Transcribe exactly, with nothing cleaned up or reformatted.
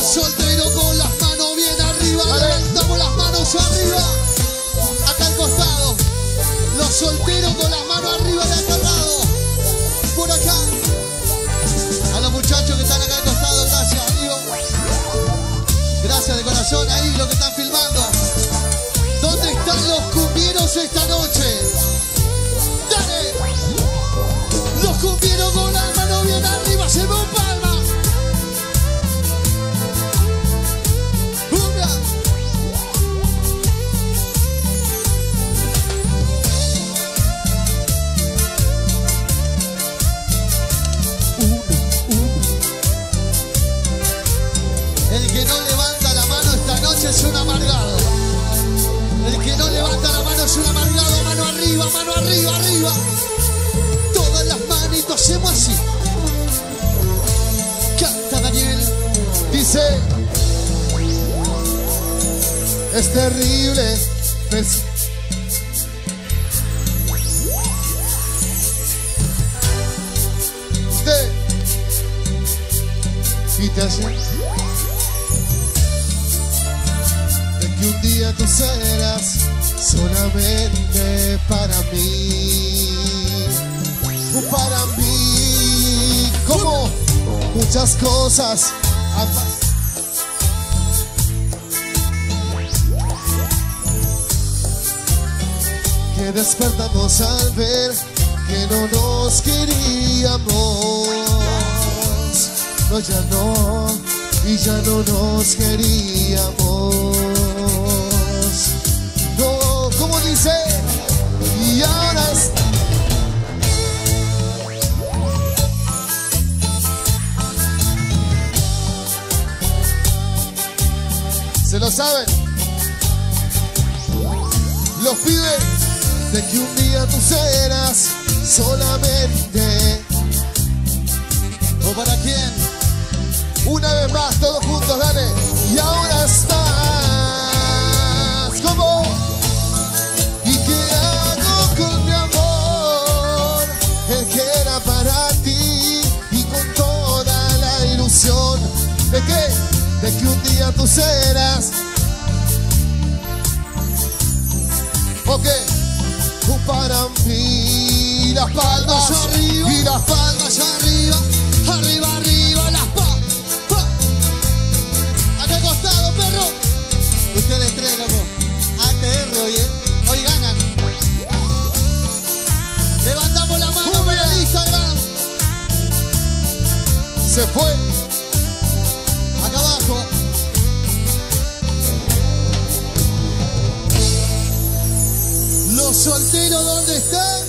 Los solteros con las manos bien arriba. Levantamos las manos arriba. Acá al costado. Los solteros con las manos arriba de acá al lado. Por acá. A los muchachos que están acá al costado, gracias, amigo. Gracias de corazón ahí, los que están filmando. ¿Dónde están los cumbieros esta noche? ¡Dale! Los cumbieros con las manos bien arriba, se me palma. ¡Una! El que no levanta la mano esta noche es un amargado. El que no levanta la mano es un amargado. Mano arriba, mano arriba, arriba. Todas las manitos hacemos así. Canta Daniel. Dice: es terrible. Pers Usted y te hace de que un día tú serás solamente para mí, para mí, como muchas cosas han pasado. Que despertamos al ver que no nos queríamos. No, ya no, y ya no nos queríamos. No, como dice, y ahora es... ¿Se lo saben? Los pibes de que un día tú serás solamente. ¿O para quién? Una vez más, todos juntos, dale. Y ahora estás como. ¿Y qué hago con mi amor? El que era para ti y con toda la ilusión. ¿De qué? De que un día tú serás. Ok. Para mí, las palmas arriba y las palmas arriba, arriba, arriba, las palmas. Acá al costado, perro. Ustedes tres, loco. A T R, oye. Hoy ganan. Levantamos la mano para el Instagram. Se fue. Acá abajo. Los solteros, ¿dónde están?